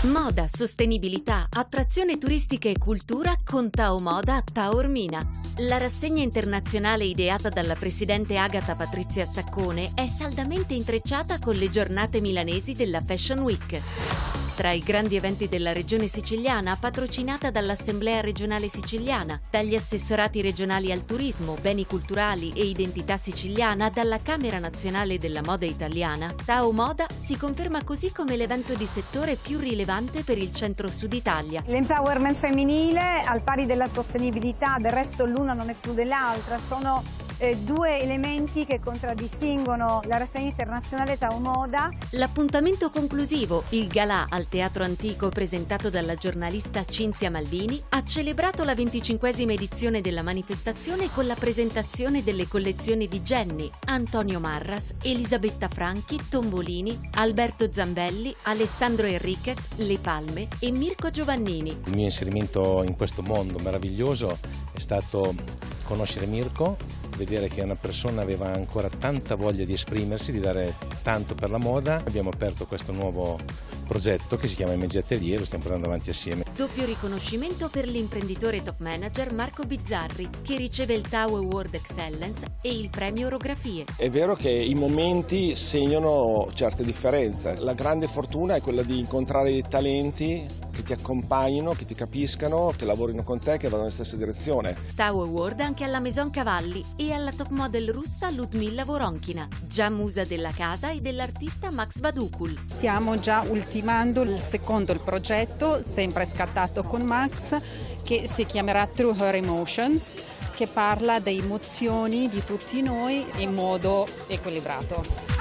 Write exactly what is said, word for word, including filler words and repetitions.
Moda, sostenibilità, attrazione turistica e cultura con Tao Moda a Taormina. La rassegna internazionale ideata dalla presidente Agata Patrizia Saccone è saldamente intrecciata con le giornate milanesi della Fashion Week. Tra i grandi eventi della regione siciliana, patrocinata dall'Assemblea regionale siciliana, dagli assessorati regionali al turismo, beni culturali e identità siciliana, dalla Camera Nazionale della Moda Italiana, Tao Moda si conferma così come l'evento di settore più rilevante per il centro-sud Italia. L'empowerment femminile, al pari della sostenibilità, del resto l'una non esclude l'altra, sono eh, due elementi che contraddistinguono la rassegna internazionale Tao Moda. L'appuntamento conclusivo, il galà al Teatro Antico presentato dalla giornalista Cinzia Malvini, ha celebrato la venticinquesima edizione della manifestazione con la presentazione delle collezioni di Jenny, Antonio Marras, Elisabetta Franchi, Tombolini, Alberto Zambelli, Alessandro Enriquez, Le Palme e Mirko Giovannini. Il mio inserimento in questo mondo meraviglioso è stato conoscere Mirko, vedere che una persona aveva ancora tanta voglia di esprimersi, di dare tanto per la moda. Abbiamo aperto questo nuovo progetto che si chiama M G Atelier, lo stiamo portando avanti assieme. Doppio riconoscimento per l'imprenditore top manager Marco Bizzarri, che riceve il Tao Award Excellence e il premio Orografie. È vero che i momenti segnano certe differenze. La grande fortuna è quella di incontrare dei talenti che ti accompagnino, che ti capiscano, che lavorino con te, che vadano nella stessa direzione. Tao Award anche alla Maison Cavalli e alla top model russa Ludmilla Voronchina, già musa della casa e dell'artista Max Vadukul. Stiamo già ultimando il secondo il progetto, sempre scattato con Max, che si chiamerà Through Her Emotions, che parla delle emozioni di tutti noi in modo equilibrato.